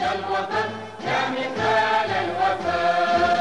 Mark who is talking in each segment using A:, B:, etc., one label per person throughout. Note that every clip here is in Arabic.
A: الوطن يا مثال الوفاء.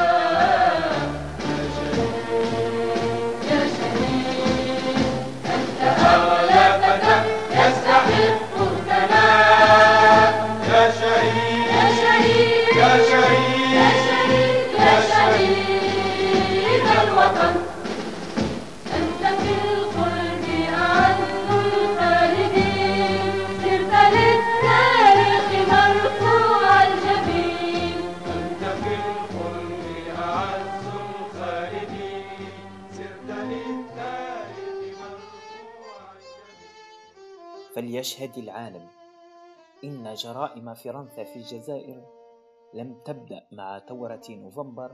A: يا شهيد أنت أعلى فتى يستحق ثناء.
B: يا شهيد
A: يا شهيد
B: يا شهيد
A: يا شهيد يا شهيد الوطن. أنت في القلب أعز الخالدين، سرت للتاريخ مرفوع الجبين.
B: أنت في القلب أعز الخالدين، سرت للتاريخ مرفوعا.
C: فليشهد العالم إن جرائم فرنسا في الجزائر لم تبدأ مع ثورة نوفمبر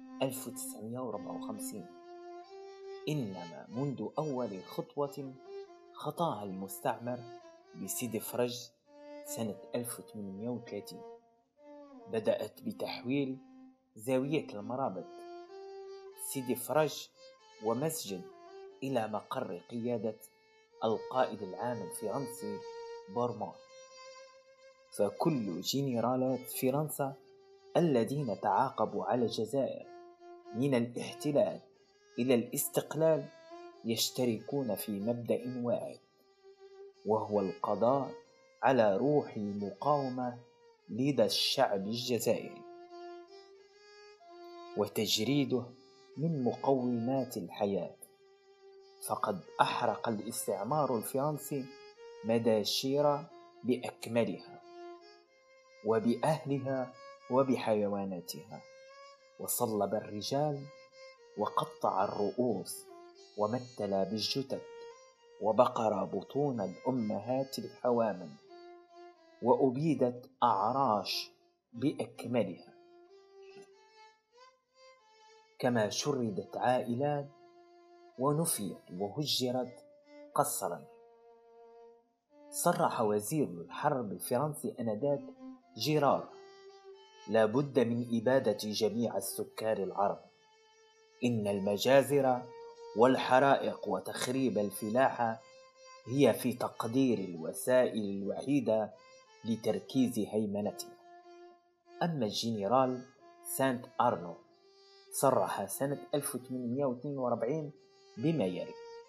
C: 1954، إنما منذ أول خطوة خطاها المستعمر بسيدي فرج سنة 1830. بدأت بتحويل زاوية المرابط سيدي فرج ومسجد إلى مقر قيادة القائد العام الفرنسي بورمون. فكل جنرالات فرنسا الذين تعاقبوا على الجزائر من الاحتلال إلى الاستقلال يشتركون في مبدأ واحد، وهو القضاء على روح المقاومة لدى الشعب الجزائري وتجريده من مقومات الحياة. فقد أحرق الاستعمار الفرنسي مداشير بأكملها وبأهلها وبحيواناتها، وصلب الرجال وقطع الرؤوس ومثل بالجثث وبقر بطون الأمهات الحوامل، وأبيدت أعراش بأكملها، كما شردت عائلات ونفيت وهجرت قسرا. صرح وزير الحرب الفرنسي آنذاك جيرار: لا بد من إبادة جميع السكان العرب. إن المجازر والحرائق وتخريب الفلاحة هي في تقدير الوسائل الوحيدة لتركيز هيمنتنا. أما الجنرال سانت أرنو صرح سنة 1842 بما يلي: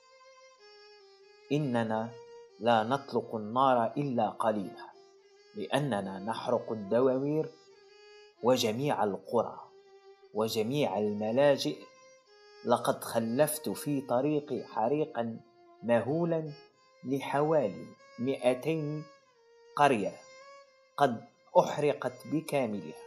C: إننا لا نطلق النار إلا قليلا، لأننا نحرق الدواوير وجميع القرى وجميع الملاجئ. لقد خلفت في طريقي حريقا مهولا لحوالي 200 قرية قد أحرقت بكاملها،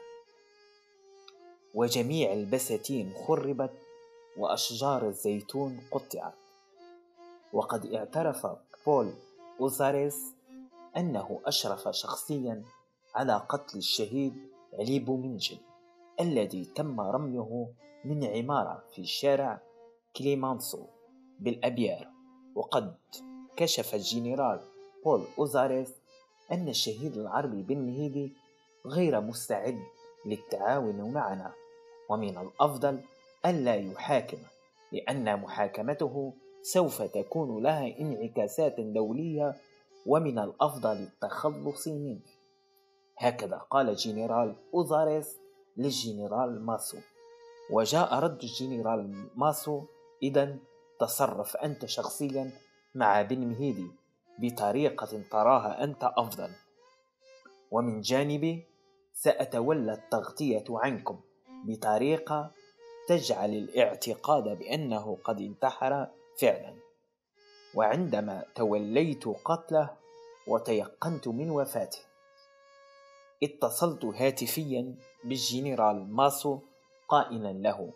C: وجميع البساتين خربت وأشجار الزيتون قطعت. وقد اعترف بول أوزاريس أنه أشرف شخصيا على قتل الشهيد علي بومنجل الذي تم رميه من عمارة في شارع كليمانسو بالأبيار. وقد كشف الجنرال بول أوزاريس أن الشهيد العربي بن مهيدي غير مستعد للتعاون معنا، ومن الأفضل ألا يحاكم، لأن محاكمته سوف تكون لها انعكاسات دولية، ومن الأفضل التخلص منه. هكذا قال جنرال أوزاريس للجنرال ماسو. وجاء رد الجنرال ماسو: إذن تصرف أنت شخصيا مع بن مهيدي بطريقة تراها أنت أفضل، ومن جانبي سأتولى التغطية عنكم بطريقة تجعل الاعتقاد بأنه قد انتحر فعلا. وعندما توليت قتله وتيقنت من وفاته، اتصلت هاتفيا بالجنرال ماسو قائلا له: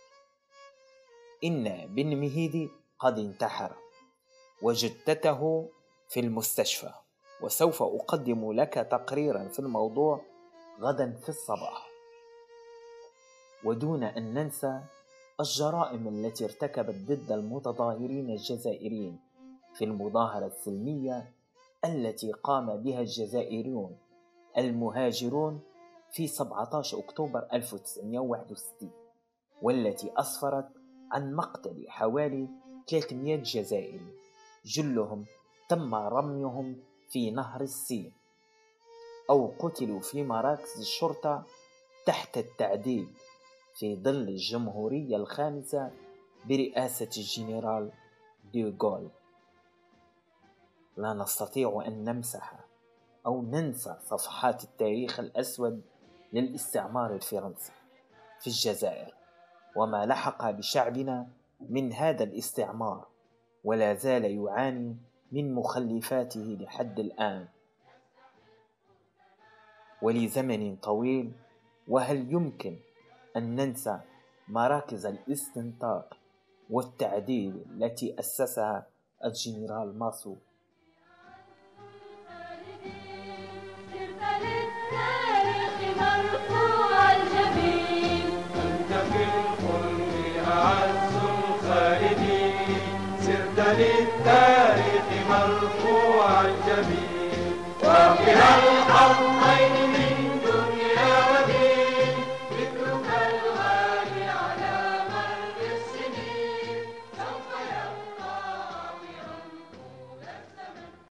C: إن بن مهيدي قد انتحر وجثته في المستشفى، وسوف أقدم لك تقريرا في الموضوع غدا في الصباح. ودون أن ننسى الجرائم التي ارتكبت ضد المتظاهرين الجزائريين في المظاهرة السلمية التي قام بها الجزائريون المهاجرون في 17 أكتوبر 1961، والتي أسفرت عن مقتل حوالي 300 جزائري، جلهم تم رميهم في نهر السين. أو قتلوا في مراكز الشرطة تحت التعذيب في ظل الجمهورية الخامسة برئاسة الجنرال ديغول. لا نستطيع أن نمسح أو ننسى صفحات التاريخ الأسود للاستعمار الفرنسي في الجزائر وما لحق بشعبنا من هذا الاستعمار، ولا زال يعاني من مخلفاته لحد الآن ولزمن طويل. وهل يمكن أن ننسى مراكز الاستنطاق والتعذيب التي أسسها الجنرال ماسو؟
A: سرت للتاريخ مرفوع الجبين،
B: أنت في الخلد أعز الخالدين. سرت للتاريخ مرفوع الجبين، وفيها الحق